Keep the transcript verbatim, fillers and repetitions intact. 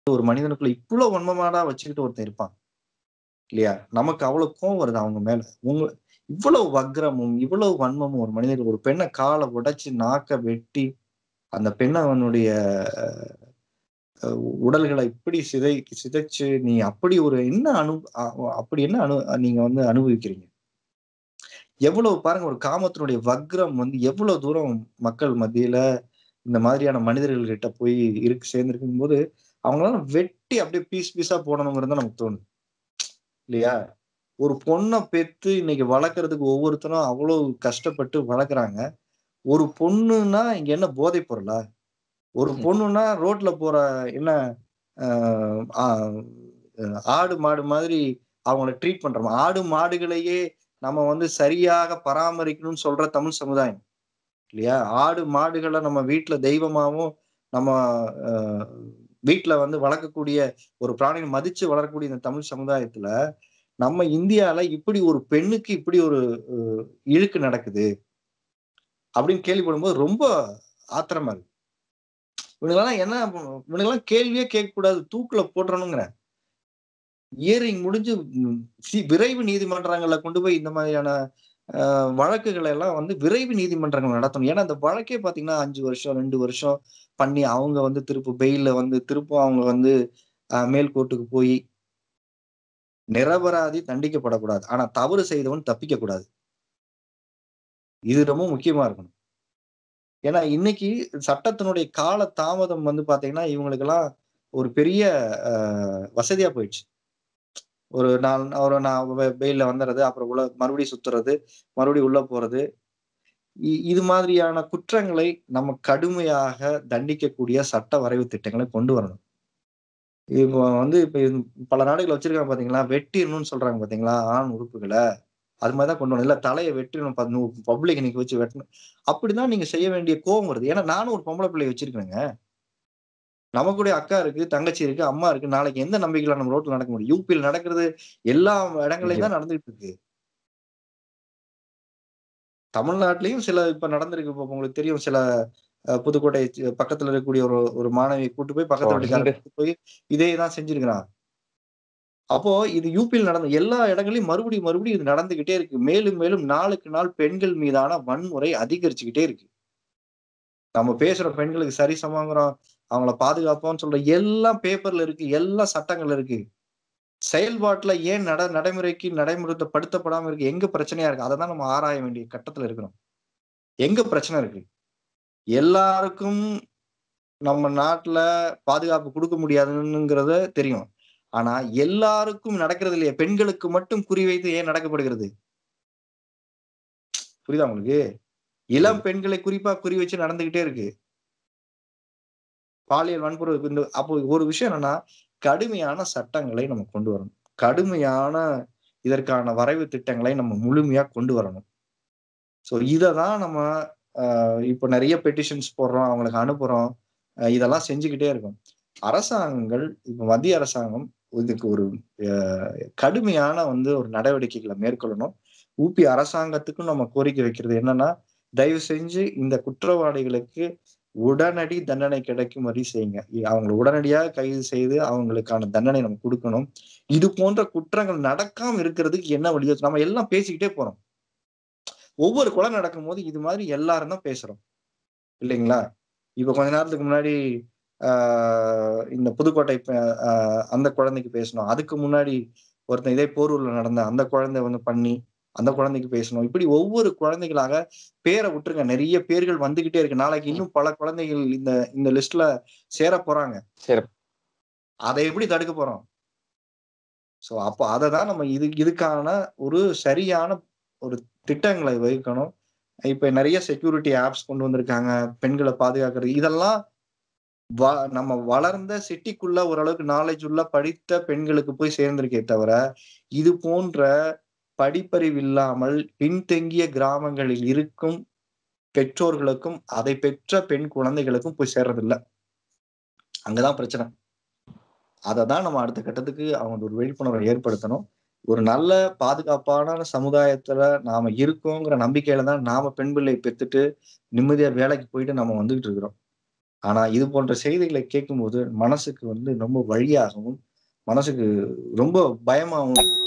ஒரு மனிதனுக்குள்ள இவ்ளோ வன்மமாடா வச்சுக்கிட்டு ஒருத்தன் இருப்பான். இல்லையா? நமக்கு அவ்வளவு கோவம் வருது அவங்க மேல. உங்க இவ்வளவு வக்கிரமும், இவ்வளவு வன்மமும் ஒரு மனிதர் ஒரு பெண்ண கால உடைச்சு, நாக்க வெட்டி, அந்த பெண் அவனுடைய அ உடல்கள இப்படி சிதை சிதைச்சு, நீ அப்படி ஒரு என்ன அனு அ அப்படி என்ன அனு நீங்க வந்து அனுபவிக்கிறீங்க? எவ்வளவு பாருங்க ஒரு காமத்தினுடைய வக்ரம் வந்து எவ்வளவு தூரம் மக்கள் மத்தியில இந்த மாதிரியான மனிதர்கள் கிட்ட போய் இருக்கு சேர்ந்திருக்கும்போது, அவங்களலாம் வெட்டி அப்படியே பீஸ் பீஸா போடணுங்கிறது தான் நமக்கு தோணுது. இல்லையா? ஒரு பொண்ண பெத்து இன்னைக்கு வளர்க்கறதுக்கு ஒவ்வொருத்தரும் அவ்வளவு கஷ்டப்பட்டு வளர்க்குறாங்க. ஒரு பொண்ணுன்னா இங்க என்ன போதை பொருளா? ஒரு ம். பொண்ணுன்னா ரோட்ல போற என்ன அ ஆ ஆடு, மாடு மாதிரி அவங்கள ட்ரீட் பண்றோமா? ஆடு, மாடுகளையே நம்ம வந்து சரியாக பராமரிக்கணும்னு சொல்ற தமிழ் சமுதாயம். இல்லையா? ஆடு, மாடுகள நம்ம வீட்ல தெய்வமாவும், நம்ம அ வீட்ல வந்து வளர்க்கக்கூடிய ஒரு பிராணிய மதிச்சு வளரக்கூடிய இந்த தமிழ் சமுதாயத்துல, நம்ம இந்தியால இப்படி ஒரு பெண்ணுக்கு இப்படி ஒரு அ இழுக்கு நடக்குது. அப்படின்னு கேள்விப்படும்போது ரொம்ப ஆத்திரமா இருக்கு. இவனுங்கலாம் என்ன இவனுங்கலாம் கேள்வியே கேட்கக்கூடாது. தூக்குல போட்டுறணுங்கிறேன். ஹியரிங் முடிஞ்சு ம் சி விரைவு நீதிமன்றங்கள்ல கொண்டு போய் இந்த மாதிரியான அ வழக்குகள எல்லாம் வந்து விரைவு நீதிமன்றங்கள் நடத்தணும். ஏன்னா, அந்த வழக்கே பார்த்தீங்கன்னா ஐந்து வருஷம், ரெண்டு வருஷம் பண்ணி அவங்க வந்து திரும்ப பெயில்ல வந்து திருப்பும் அவங்க வந்து அ மேல் கோர்ட்டுக்கு போயி நிரபராதி தண்டிக்கப்படக்கூடாது. ஆனா தவறு செய்தவன் தப்பிக்கக் கூடாது. இது ரொம்ப முக்கியமா இருக்கணும். ஏன்னா, இன்னைக்கு சட்டத்தினுடைய கால தாமதம் வந்து பார்த்தீங்கன்னா, இவங்களுக்கெல்லாம் ஒரு பெரிய அ வசதியா போயிடுச்சு. ஒரு நாள் ஒரு நான் பெ பெயில்ல வந்துர்றது, அப்புறம் உள்ள மறுபடியும் சுத்துறது, மறுபடியும் உள்ள போறது. இ இது மாதிரியான குற்றங்களை நம்ம கடுமையாக தண்டிக்கக்கூடிய சட்ட வரைவு திட்டங்களை கொண்டு வரணும். இப்போ வந்து இப்ப இது பல நாடுகள் வச்சிருக்காங்க பார்த்தீங்களா? வெட்டிறணும்னு சொல்றாங்க பார்த்தீங்களா? ஆண் உறுப்புகள. அது மாரி தான் கொண்டு வரணும். இல்ல தலைய வெட்டிறணும் ப நு பப்ளிக் நிக்க வச்சு வெட்டணும். அப்படிதான் நீங்க செய்ய வேண்டிய கோவம் வருது. ஏன்னா நானும் ஒரு பொம்பள பிள்ளைய வச்சிருக்கேங்க. நமக்குடைய அக்கா இருக்கு, தங்கச்சி இருக்கு, அம்மா இருக்கு. நாளைக்கு எந்த நம்பிக்கையில நம்ம ரோட்ல நடக்க முடியும்? யுபில நடக்கிறது எல்லா இடங்கள்லயும் நிச்சயமா. தான் நடந்துட்டு இருக்கு. தமிழ்நாட்டிலயும் சில இப்ப நடந்திருக்கு. இப்ப உங்களுக்கு தெரியும் சில அ புதுக்கோட்டை ச் பக்கத்துல இருக்கக்கூடிய ஒரு ஒரு மாணவிய கூட்டு போய் பக்கத்து வீட்டுக்காரன் தொடர்ந்து கூட்டு போய் இதே தான் செஞ்சிருக்கிறான். அப்போ இது யுபில நடந்த எல்லா இடங்கள்லயும் மறுபடியும் மறுபடியும் இது நடந்துகிட்டே இருக்கு. மேலும் மேலும் நாளுக்கு நாள் பெண்கள் மீதான வன்முறை அதிகரிச்சுக்கிட்டே இருக்கு. நம்ம பேசுறோம் பெண்களுக்கு சரிசமங்கிறோம். அவங்கள பாதுகாப்போம்ன்னு சொல்ற எல்லாம் பேப்பர்ல இருக்கு. எல்லாம் சட்டங்கள்ல இருக்கு. செயல்பாட்டுல ஏன் நட நடைமுறைக்கு நடைமுறைப்படுத்தப்படாம இருக்கு? எங்க பிரச்சனையா இருக்கு? அத தான் நம்ம ஆராய வேண்டிய கட்டத்துல இருக்கிறோம். எங்க பிரச்சனை இருக்கு? எல்லாருக்கும் நம்ம நாட்டுல பாதுகாப்பு குடுக்க முடியாதுங்கிறது தெரியும். ஆனா, எல்லாருக்கும் நடக்கிறது இல்லையே. பெண்களுக்கு மட்டும் குறிவைத்து ஏன் நடக்கப்படுகிறது? புரியுதா உங்களுக்கு? இளம் புரியுது. பெண்களை குறிப்பா குறி வச்சு நடந்துகிட்டே இருக்கு. பாலியல் வன்புணர்வு இந்த அப்போ ஒரு விஷயம் என்னன்னா, கடுமையான சட்டங்களை நம்ம கொண்டு வரணும். கடுமையான இதற்கான வரைவு திட்டங்களை நம்ம முழுமையா கொண்டு வரணும். ஸோ இத தான் நம்ம அ இப்ப நெறைய பெட்டிஷன்ஸ் போடுறோம். அவங்களுக்கு அனுப்புறோம். அ இதெல்லாம் செஞ்சுகிட்டே இருக்கோம். அரசாங்கங்கள் இப்ப மத்திய அரசாங்கம் இதுக்கு ஒரு அ கடுமையான வந்து ஒரு நடவடிக்கைகள மேற்கொள்ளணும். உபி அரசாங்கத்துக்கும் நம்ம கோரிக்கை வைக்கிறது என்னன்னா, தயவு செஞ்சு இந்த குற்றவாளிகளுக்கு உடனடி தண்டனை கிடைக்கும்படி செய்யுங்க. இ அவங்கள உடனடியா கைது செய்து அவங்களுக்கான தண்டனை நம்ம குடுக்கணும். இது போன்ற குற்றங்கள் நடக்காம இருக்கிறதுக்கு என்ன வழியோ நம்ம எல்லாம் பேசிக்கிட்டே போறோம். ஒவ்வொரு கொலை நடக்கும்போது இது மாதிரி எல்லாரும் தான் பேசுறோம். இல்லைங்களா? இப்ப கொஞ்ச நேரத்துக்கு முன்னாடி ஆ இந்த புதுக்கோட்டை ப அ அந்த குழந்தைக்கு பேசினோம். அதுக்கு முன்னாடி ஒருத்தன் இதே போரூர்ல நடந்த அந்த குழந்தை வந்து பண்ணி, அந்த குழந்தைக்கு பேசினோம். இப்படி ஒவ்வொரு குழந்தைகளாக பேர விட்டுருங்க. நெறைய பேர்கள் வந்துகிட்டே இருக்கு. நாளைக்கு ம். இன்னும் பல குழந்தைகள் இந்த இந்த லிஸ்ட்ல சேரப் போறாங்க. சிறப்பு. அத எப்படி தடுக்க போறோம்? ஸோ அப்ப அத தான் நம்ம இது இதுக்கான ஒரு சரியான ஒரு திட்டங்களை வகுக்கணும். இப்ப நெறைய செக்யூரிட்டி ஆப்ஸ் கொண்டு வந்திருக்காங்க. பெண்கள பாதுகாக்கிறது. இதெல்லாம் வ நம்ம வளர்ந்த சிட்டிக்குள்ள ஓரளவுக்கு நாலேட்ஜ் உள்ள படித்த பெண்களுக்கு போய் சேர்ந்திருக்கே தவிர, இது போன்ற படிப்பறிவு இல்லாமல் பின்தங்கிய கிராமங்களில் இருக்கும் பெற்றோர்களுக்கும், அதை பெற்ற பெண் குழந்தைகளுக்கும் போய் சேர்றதில்ல. அங்க தான் பிரச்சனை. அத தான் நம்ம அடுத்த கட்டத்துக்கு அவங்க ஒரு விழிப்புணர்வை ஏற்படுத்தணும். ஒரு நல்ல பாதுகாப்பான சமுதாயத்துல நாம இருக்கோங்கிற நம்பிக்கையில தான் நாம பெண் பிள்ளை பெத்துட்டு, நிம்மதியா வேலைக்கு போயிட்டு நம்ம வந்துகிட்டு இருக்கிறோம். ஆனா இது போன்ற செய்திகளை கேட்கும்போது மனசுக்கு வந்து ரொம்ப வலியாகவும், மனசுக்கு ரொம்ப பயமாவும்